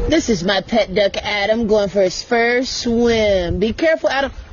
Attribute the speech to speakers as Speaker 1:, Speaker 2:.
Speaker 1: This is my pet duck, Adam, going for his first swim. Be careful, Adam.